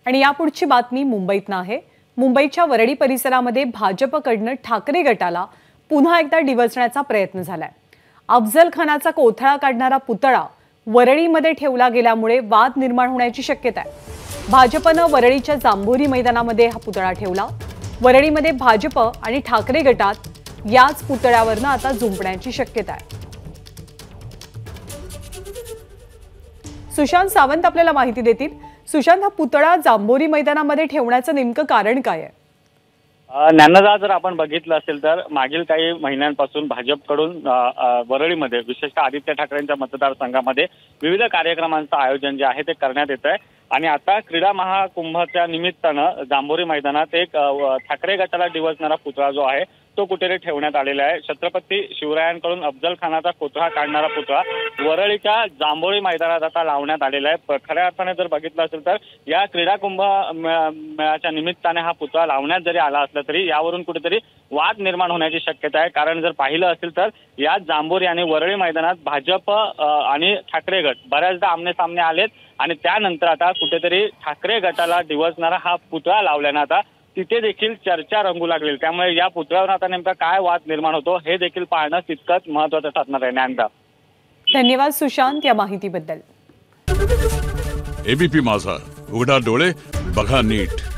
आणि यापुढची बातमी मुंबईतनं आहे। मुंबईच्या वरळी परिसरामध्ये भाजपकडनं ठाकरे गटाला पुन्हा एकदा डिवचण्याचा प्रयत्न झालाय। अफजल खानाचा कोथळा काढणारा पुतळा वरळीमध्ये ठेवला गेल्यामुळे वाद निर्माण होण्याची शक्यता आहे। भाजपनं वरळीच्या जांभोरी मैदानामध्ये हा पुतळा ठेवला। वरळीमध्ये भाजप आणि ठाकरे गटात याच पुतळ्यावरनं आता जुंपण्याची शक्यता आहे। सुशांत सावंत आपल्याला माहिती देतील। सुशांत, हा पुतळा जांभोरी मैदानामध्ये ठेवण्याचं नेमकं कारण काय आहे? ज्ञानदा, जर आपण बघितलं असेल तर मागील काही महिन्यांपासून भाजपकडून वरळीमध्ये विशेषतः आदित्य ठाकरेंच्या मतदारसंघामध्ये विविध कार्यक्रमांचं आयोजन जे आहे ते करण्यात येत आहे। आणि आता क्रीडा महाकुंभच्या निमित्तानं जांभोरी मैदानात एक ठाकरे गटाला डिवचणारा पुतळा जो आहे तो कुठेतरी ठेवण्यात आलेला आहे। छत्रपती शिवरायांकडून अफजल खानाचा कोथळा काढणारा पुतळा वरळीच्या जांभोरी मैदानात आता लावण्यात आलेला आहे। खऱ्या अर्थाने जर बघितलं असेल तर या क्रीडा कुंभ मेळ्याच्या निमित्ताने हा पुतळा लावण्यात जरी आला असला तरी यावरून कुठेतरी वाद निर्माण होण्याची शक्यता आहे। कारण जर पाहिलं असेल तर या जांभोरी आणि वरळी मैदानात भाजप आणि ठाकरे गट बऱ्याचदा आमने सामने आलेत आणि त्यानंतर आता कुठेतरी ठाकरे गटाला डिवचणारा हा पुतळा लावल्यानं आता तिथे देखील चर्चा रंगू लागली। त्यामुळे या पुतळ्यावर आता नेमका काय वाद निर्माण होतो हे देखील पाहणं तितकंच महत्त्वाचं ठरणार आहे। ज्ञानदा, धन्यवाद सुशांत या माहितीबद्दल। एबीपी माझा, उघडा डोळे बघा नीट।